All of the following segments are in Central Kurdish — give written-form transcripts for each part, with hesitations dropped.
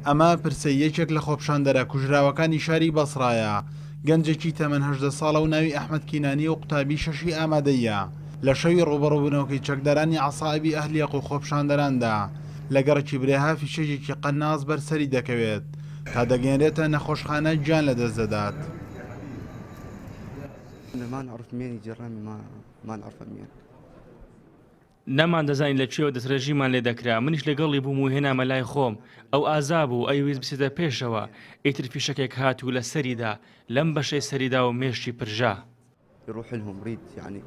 ئەمە پرسەیەکێک لە خۆپشاندەرە کوژراوەکانی شاری بەسڕایە. گەنجێکی تەمەن 18 ساڵە و ناوی ئەحمەد کینانی و قوتابی شەشی ئامادەیە لە شەوی ڕوبەڕووبوونەوەکەی چەکدارانی عەسائیبی ئەهلیەق و خۆپشاندەراندا لە گەڕێکی برێها فیشەیەکی قەناس بەرسەری دەکەوێت تا دەگەێنرێتە نەخۆشخانە گیان لەدەست دەدات. نەمان دەزانین لە کوێوە دەستڕێژیمان لێ دەکرا. منیش لەگەڵی بووم و هێنامە لای خۆم. ئەو ئازا بوو ئەویست بچێتە پێشەوە. ئیتر فیشەکێک هاتوو لە سەریدا لەم بەشەی سەریدا و مێشتی پرژا. يروح لهم ريد يعني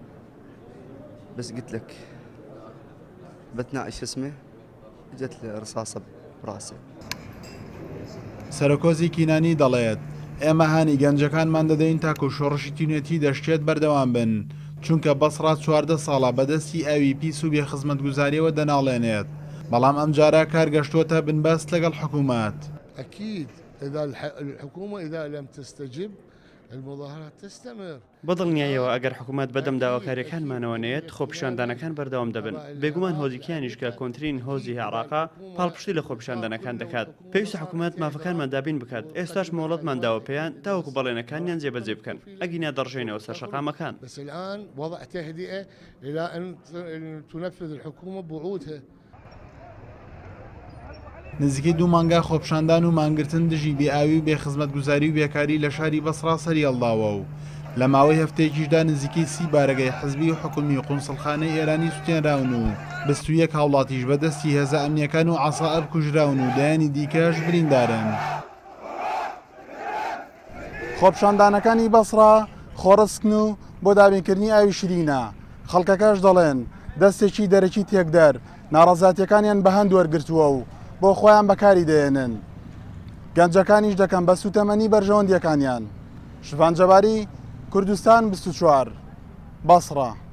بس قلت لك بتناقش اسمه جت لي رصاصة براسه. سەرۆکۆزی کینانی دەڵێت ئێمە هانی گەنجەکانمان دەدەین تاکو شۆڕشی تینێتی دەشتێت بەردەوام بن چونکە بەسڕا 14 ساڵە بەدەستی ئەوی پیس و بێخزمەتگوزاریەوە دەناڵێنێت بەڵام ئەم جارە کارگەشتووەتە بنبەست لەگەڵ حکوومەت. أكيد إذا الحكومة إذا لم تستجب المظاهرات تستمر. بەدڵنیایەوە ئەگەر حکوومەت بەدەم داواکاریەکانمانەوە نێت خۆپیشاندانەکان بەردەوام دەبن. بێگومان هۆزیکیانیشکە کۆنتترین هۆزی عێراقا پاڵپشتی لە خۆپیشاندانەکان دەکات. پێویستە حکوومەت مافەکانمان دابین بکات. ئێستاش مۆڵەتمان داوە پێیان تاوەکو بەڵێنەکانیان جێبەجێ بکەن ئەگینا دەڕژێنەوە سەر شەقامەکان. بس الآن وضع تهدئة إلى أن تنفذ الحكومة بوعودها. نزیکەی 2 مانگا خۆپشاندان و مانگرتن دژی بێئاوی و بێخزمەتگوزاری و بێکاری لە شاری بەسڕا سەریهەڵداوە و لە ماوەی هەفتەیەکیشدا نزیکەی 30 بارگەی حزبی و حکومی و قونسڵخانەی ئێرانی سوتێنراون و 21 هاوڵاتیش بەدەستی هێزە ئەمنیەکان و عەسائب کوژراون و دایانی دیکەش بریندارن. خۆپشاندانەکانی بەسڕا خۆڕسکن و بۆ دابینکردنی ئاوی شرینە. خەڵکەکەش دەڵێن دەستێکی دەرەکی تێکدەر ناڕەزاتیەکانیان بە هەند وەرگرتووە و بۆ خۆیان بەکاری دێنن. گەنجەکانیش دەکەن بە سوتەمەنی بەرژەوەندیەکانیان. شوان جەباری، کوردستان 24 بەسڕا.